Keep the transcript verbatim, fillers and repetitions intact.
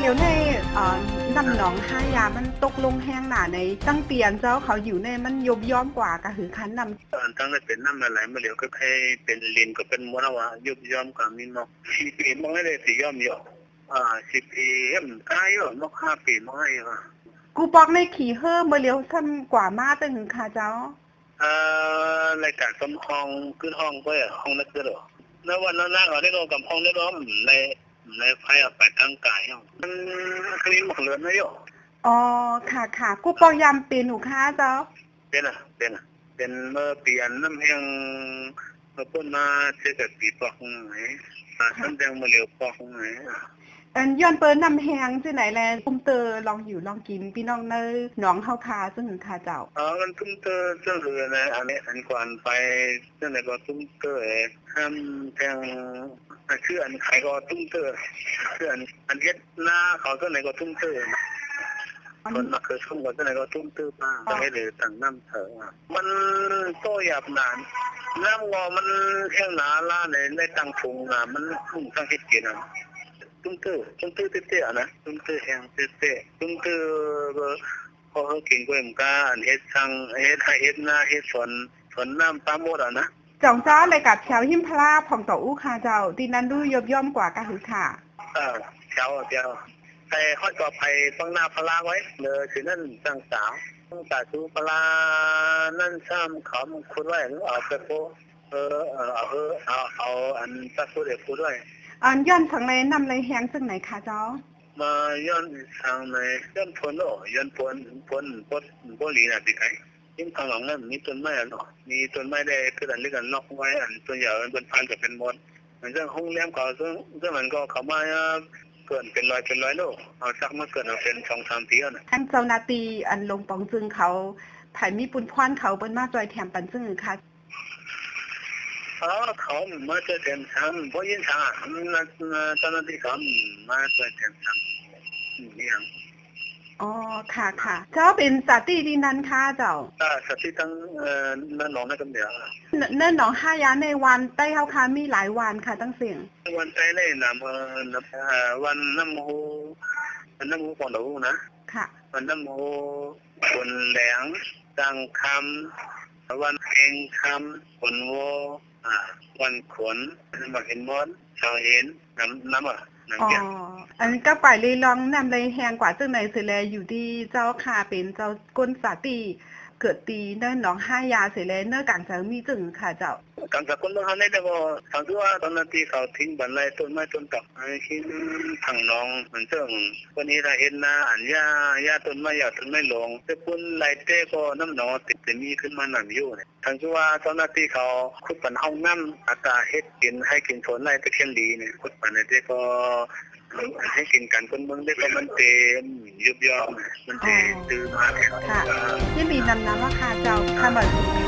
ยวในเอ่อน้ำหนองห้ายามันตกลงแห้งหนาในตั้งเตียนเจ้าเขาอยู่ในมันยบย้อมกว่ากะหือคันนำตอนตั้งแต่เป็นน้ำอะไรมาเหลียวก็ให้เป็นลินก็เป็นมวลว่ายบย้อมกับมีนกสี่ปีมองให้ได้สี่ย้อมอยู่อ่าสิบปีเอ็มกายอยู่นกห้าปีมองให้ค่ะกูปอกในขี่เฮิมเมื่อเลียวซ้ำกว่ามาตึงหือค่ะเจ้าเอ่อรายการซ้ำห้องขึ้นห้องก็อ่ะห้องนักเรียนแล้ววันนั้นนั่งเอาได้ก็กับห้องได้ร้อมในในไฟเอาไปตั้งกายมันคลีนหมดเลยนะโยอ๋อค่ะค่ะกูปอกยำเป็นหนูค่ะเจ้าเป็นอ่ะเป็นอ่ะเป็นเมื่อเปลี่ยนน้ำแห้งเมื่อต้นมาเชื่อกับปีปอกไหนมาต้นแดงมาเหลียวปอกไหนอันย้อนเปิ้นนำแฮงที่ไหนแลตุ้มเตอลองอยู่ลองกินพี่น้องเนยหนองเฮาคาซึ่งค่ะเจ้าอ๋อมันตุ้มเตอซึ่งคือนะอันนี้อันก่อนไปซึ่งไหนก็ตุ้มเตอห้ามแทงชื่ออันใครก็ตุ้มเตอชื่ออันอันเฮ็ดหน้าเขาซึ่งไหนก็ตุ้มเตอคนมาเคยชุ่มก็ซึ่งไหนก็ตุ้มเตอป้าต้องให้เลยต่างน้ำเถอะมันโตหยาบนานน้ำงอมันแห้งหนาล่าในในตังถุงอ่ะมันทุ่งทั้งเฮ็ดกินอ่ะตุ้มเตอตุ้มเตอเตี้ยๆนะตุ้มเตอแห้งเตี้ยๆตุ้มเตอก็พอเขากินก็เหมือนกันเฮ็ดซังเฮ็ดให้เฮ็ดหน้าเฮ็ดสวนสวนน้ำปลาโมดอ่ะนะจ่องจ้าเลยกับแถวหิมพลาผ่องต่ออู้ค่ะเจ้าที่นั้นดูยบย่อมกว่ากะหือค่ะเออแถวเดียวใส่ฮอดกอไผ่ฟังหน้าพลาไว้เลยคือนั่นจังสาวตาสูพลานั่นซ้ำขำคุณไว้เอาไปโพเออเอาเออเอาเอาอันตะสุเดพูดด้วยอันย้อนทางไหนนำเลยแฮงซึ่งไหนคะเจ้ามาย้อนทางไหนย้อนพลโอ้ย้อนพลพลพลพลลีน่ะสิไอ้ยิ่งทางหลังนั้นมีต้นไม้เนาะมีต้นไม้ได้คืออันเล็กอันนอกไว้อันตัวใหญ่มันเป็นพันกับเป็นมดเหมือนเรื่องห้องเลี้ยงเขาซึ่งซึ่งมันก็เขามาเกินเป็นร้อยเป็นร้อยโลเอาสักมาเกินเป็นสองสามปีแล้วนะอันเจ้านาตีอันลงปองซึ่งเขาไผมีปุนพรเขาเปิ้นมาจอยแถมปันซึ่งค่ะอ๋อเขามาจะเต็มชั้นเพราะยินชาตอนนั้นที่เขามาจะเต็มชั้นนี่ยังอ๋อค่ะค่ะเจ้าเป็นสาติดินั้นค่ะเจ้าอ่าสาติตั้งเอ่อนั่นหนองนั่นกันเดียวนั่นหนองห้ายาในวันใต้เฮาค่ะมีหลายวันค่ะตั้งเสียงวันใต้ในน้ำเอ่อวันน้ำหูวันน้ำหูก่อนหูนะค่ะวันน้ำหูคนแหลงจังคำวันเองคำคนโวอ่าวันขนมาเห็นมดชาวเห็นน้ำน้ำอ่ะน้ำเยอะอ๋ออันนี้ก็ไปเลยลองนำเลยแฮงกว่าจังไหนสิแลอยู่ที่เจ้าค่ะเป็นเจ้าก้นสาติเกิดตีเนิ่นหนองห้ายาสิแลเนิ่นกลางจะมีจึงค่ะเจ้ากลางจากคนเมืองเฮาได้แต่ว่าทางที่ว่าตอนนั้นที่เขาทิ้งบันไดต้นไม้ต้นตักให้คิดทางน้องเหมือนเชิงวันนี้ถ้าเห็นนะอันหญ้าหญ้าต้นไม้หญ้าต้นไม้หลงแต่ปุ่นไหลเต้ก็น้ำหนองติดจะมีขึ้นมาหนักอยู่เนี่ยทางที่ว่าตอนนั้นที่เขาขุดปันห้องน้ำอากาศเฮ็ดกินให้กินสนไร่ตะเคียนดีเนี่ยขุดปันได้ก็ให้กินกันคนเมืองได้ก็มันเต็มยุบย่อมมันเต็มตื้อมาค่ะที่มีนำน้ำว่าค่ะเจ้าค่ะบ่